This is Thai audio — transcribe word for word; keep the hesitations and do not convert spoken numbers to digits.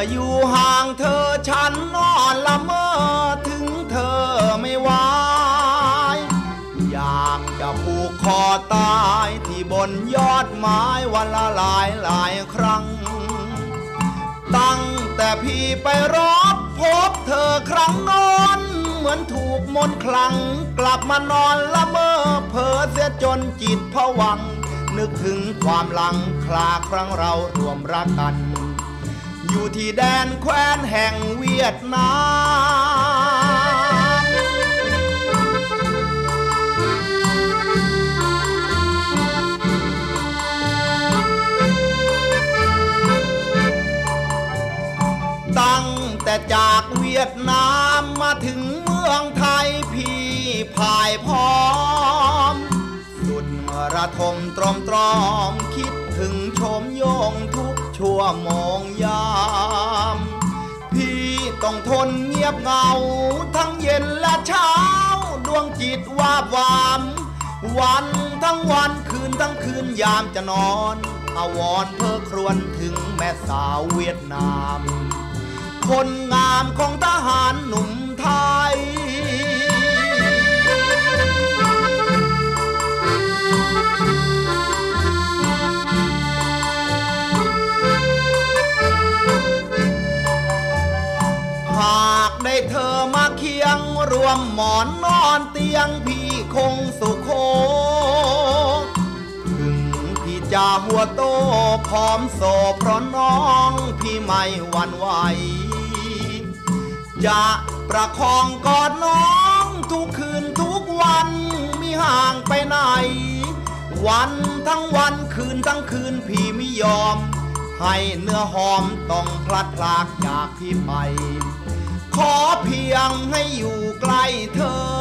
อยู่ห่างเธอฉันนอนละเมอถึงเธอไม่ไหวอยากจะผูกคอตายที่บนยอดไม้วันละหลายหลายครั้งตั้งแต่พี่ไปรบพบเธอครั้งนอนเหมือนถูกมนต์คลั่งกลับมานอนละเมอเพ้อเสียจนจิตผวังนึกถึงความหลังคลาครั้งเรารวมรักกันอยู่ที่แดนแคว้นแห่งเวียดนามตั้งแต่จากเวียดนามมาถึงเมืองไทยพี่พ่ายพร้อมสุดระทมตรอมตรอมคิดถึงชมโยงทุกชั่วโมงยามพี่ต้องทนเงียบเหงาทั้งเย็นและเช้าดวงจิตวาบวามวันทั้งวันคืนทั้งคืนยามจะนอนอาวรเพ้อครวญถึงแม่สาวเวียดนามคนงามของทหารหนุ่มไทยหากได้เธอมาเคียงรวมหมอนนอนเตียงพี่คงสุขโขถึงพี่จะหัวโตพร้อมโศกเพราะน้องพี่ไม่หวั่นไหวจะประคองกอดน้องทุกคืนทุกวันมิห่างไปไหนวันทั้งวันคืนทั้งคืนพี่ไม่ยอมให้เนื้อหอมต้องพลัดพรากจากพี่ไปขอเพียงให้อยู่ใกล้เธอ